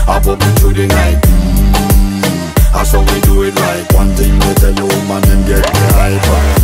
I bubble through the night. That's how we do it right. One thing we tell you, man, and get me hyper.